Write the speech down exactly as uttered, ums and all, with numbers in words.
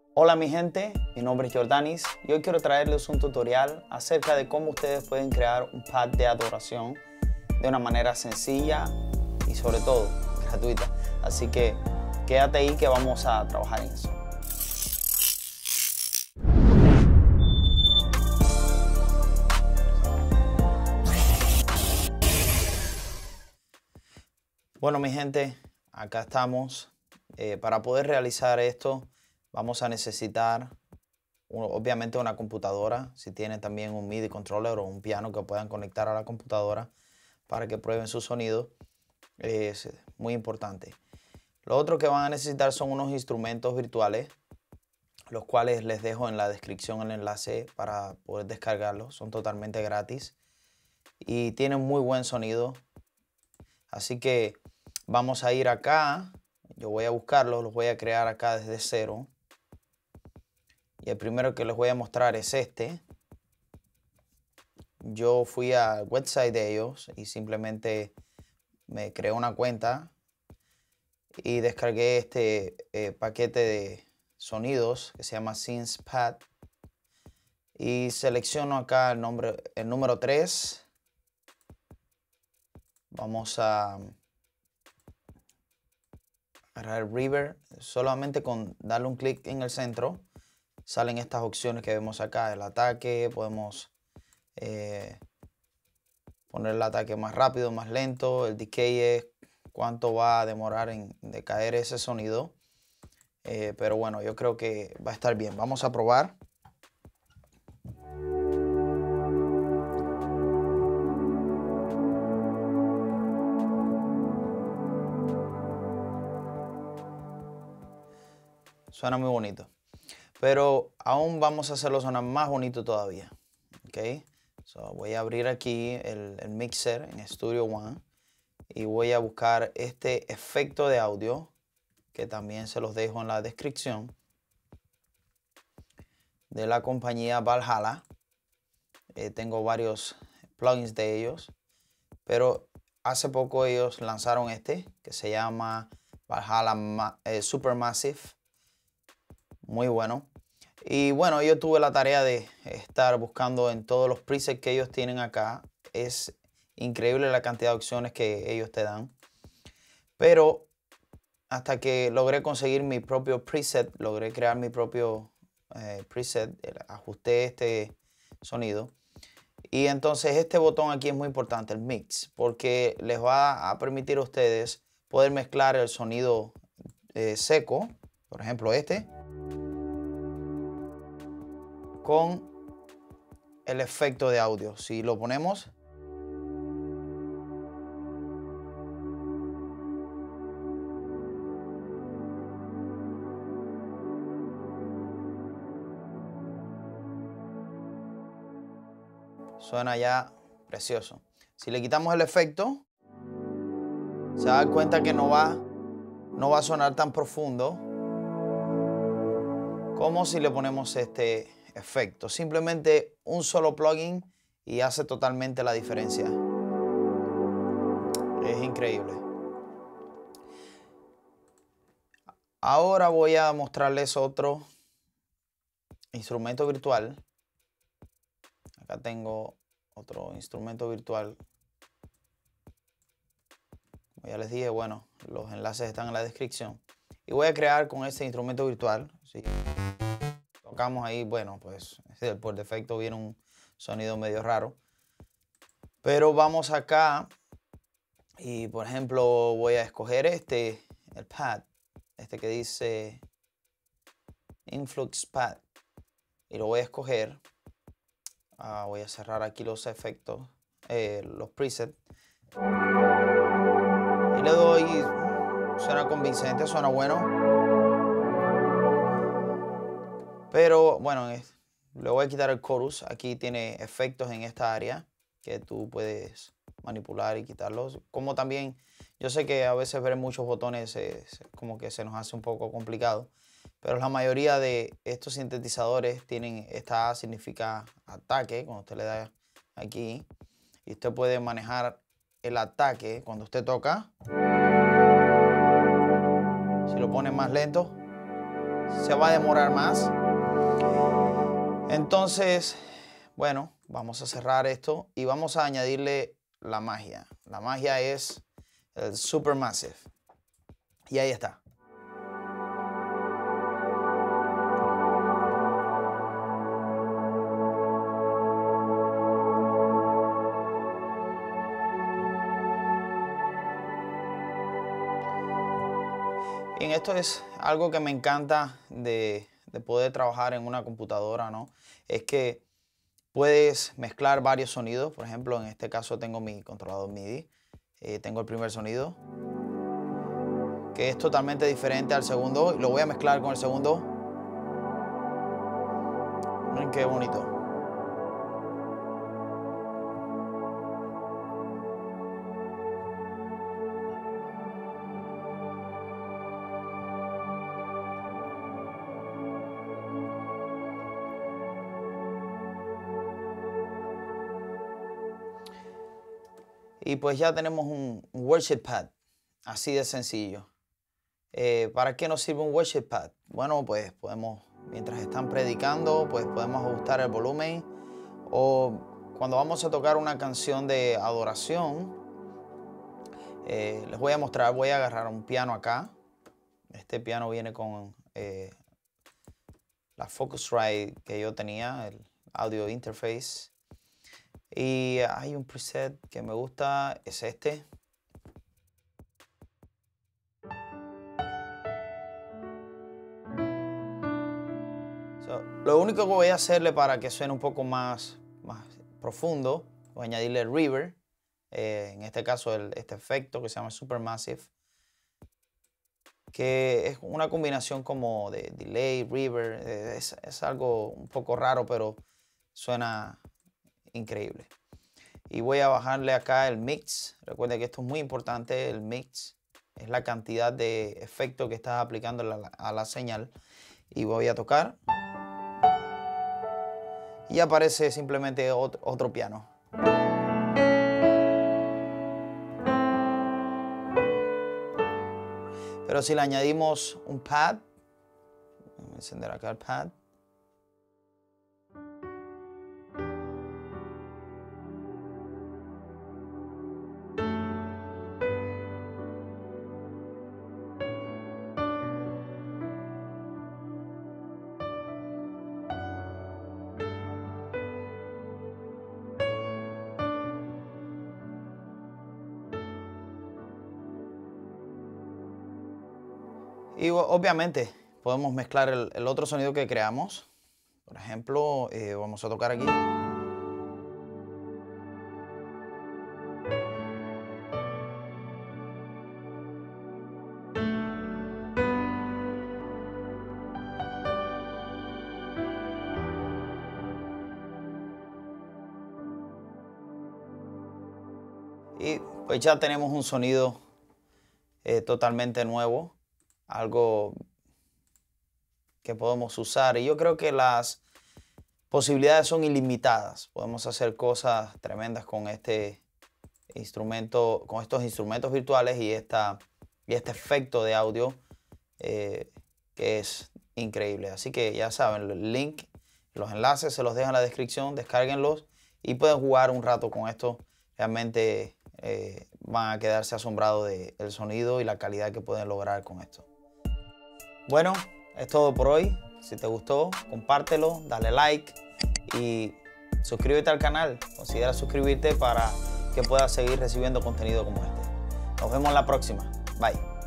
Hola mi gente, mi nombre es Jordanis y hoy quiero traerles un tutorial acerca de cómo ustedes pueden crear un pad de adoración de una manera sencilla y sobre todo gratuita. Así que quédate ahí que vamos a trabajar en eso. Bueno mi gente, acá estamos. Eh, para poder realizar esto vamos a necesitar obviamente una computadora, si tienen también un MIDI controller o un piano que puedan conectar a la computadora para que prueben su sonido, es muy importante. Lo otro que van a necesitar son unos instrumentos virtuales, los cuales les dejo en la descripción el enlace para poder descargarlos. Son totalmente gratis y tienen muy buen sonido. Así que vamos a ir acá, yo voy a buscarlos, los voy a crear acá desde cero. Y el primero que les voy a mostrar es este. Yo fui al website de ellos y simplemente me creé una cuenta y descargué este eh, paquete de sonidos que se llama SynthPad. Y selecciono acá el, nombre, el número tres. Vamos a agarrar el reverb. Solamente con darle un clic en el centro salen estas opciones que vemos acá. El ataque, podemos eh, poner el ataque más rápido, más lento. El decay es cuánto va a demorar en decaer ese sonido. Eh, pero bueno, yo creo que va a estar bien. Vamos a probar. Suena muy bonito. Pero aún vamos a hacerlo sonar más bonito todavía. ¿Okay? So, voy a abrir aquí el, el mixer en Studio One y voy a buscar este efecto de audio que también se los dejo en la descripción de la compañía Valhalla. Eh, tengo varios plugins de ellos, pero hace poco ellos lanzaron este que se llama Valhalla eh, Supermassive. Muy bueno. Y bueno, yo tuve la tarea de estar buscando en todos los presets que ellos tienen acá. Es increíble la cantidad de opciones que ellos te dan. Pero hasta que logré conseguir mi propio preset, logré crear mi propio eh, preset, ajusté este sonido. Y entonces este botón aquí es muy importante, el mix, porque les va a permitir a ustedes poder mezclar el sonido eh, seco, por ejemplo este, con el efecto de audio. Si lo ponemos, suena ya precioso. Si le quitamos el efecto, se da cuenta que no va, no va a sonar tan profundo como si le ponemos este efecto. Simplemente un solo plugin y hace totalmente la diferencia. Es increíble. Ahora voy a mostrarles otro instrumento virtual. Acá tengo otro instrumento virtual. Como ya les dije, bueno, los enlaces están en la descripción. Y voy a crear con este instrumento virtual. Si tocamos ahí, bueno, pues por defecto viene un sonido medio raro. Pero vamos acá y, por ejemplo, voy a escoger este, el pad, este que dice Influx Pad. Y lo voy a escoger. Uh, voy a cerrar aquí los efectos, eh, los presets. Y le doy, suena convincente, suena bueno. Pero bueno, es, le voy a quitar el chorus. Aquí tiene efectos en esta área que tú puedes manipular y quitarlos. Como también, yo sé que a veces ver muchos botones eh, como que se nos hace un poco complicado. Pero la mayoría de estos sintetizadores tienen, esta A significa ataque, cuando usted le da aquí. Y usted puede manejar el ataque cuando usted toca. Si lo pone más lento, se va a demorar más. Entonces, bueno, vamos a cerrar esto y vamos a añadirle la magia. La magia es el Supermassive. Y ahí está. Y en esto es algo que me encanta de, de poder trabajar en una computadora, ¿no? Es que puedes mezclar varios sonidos. Por ejemplo, en este caso tengo mi controlador MIDI. Eh, tengo el primer sonido, que es totalmente diferente al segundo. Lo voy a mezclar con el segundo. Miren qué bonito. Y pues ya tenemos un, un worship pad, así de sencillo. Eh, ¿Para qué nos sirve un worship pad? Bueno, pues podemos, mientras están predicando, pues podemos ajustar el volumen. O cuando vamos a tocar una canción de adoración, eh, les voy a mostrar, voy a agarrar un piano acá. Este piano viene con eh, la Focusrite que yo tenía, el audio interface. Y hay un preset que me gusta, es este. So, lo único que voy a hacerle para que suene un poco más, más profundo, voy a añadirle el reverb. Eh, en este caso, el, este efecto que se llama Supermassive, que es una combinación como de delay, reverb. Eh, es, es algo un poco raro, pero suena increíble. Y voy a bajarle acá el mix. Recuerden que esto es muy importante, el mix. Es la cantidad de efecto que estás aplicando a la, a la señal. Y voy a tocar. Y aparece simplemente otro, otro piano. Pero si le añadimos un pad, voy a encender acá el pad. Y obviamente podemos mezclar el, el otro sonido que creamos. Por ejemplo, eh, vamos a tocar aquí. Y pues ya tenemos un sonido eh, totalmente nuevo. Algo que podemos usar. Y yo creo que las posibilidades son ilimitadas. Podemos hacer cosas tremendas con este instrumento, con estos instrumentos virtuales y, esta, y este efecto de audio eh, que es increíble. Así que ya saben, el link, los enlaces se los dejo en la descripción, descárguenlos y pueden jugar un rato con esto. Realmente eh, van a quedarse asombrados del sonido y la calidad que pueden lograr con esto. Bueno, es todo por hoy. Si te gustó, compártelo, dale like y suscríbete al canal. Considera suscribirte para que puedas seguir recibiendo contenido como este. Nos vemos la próxima. Bye.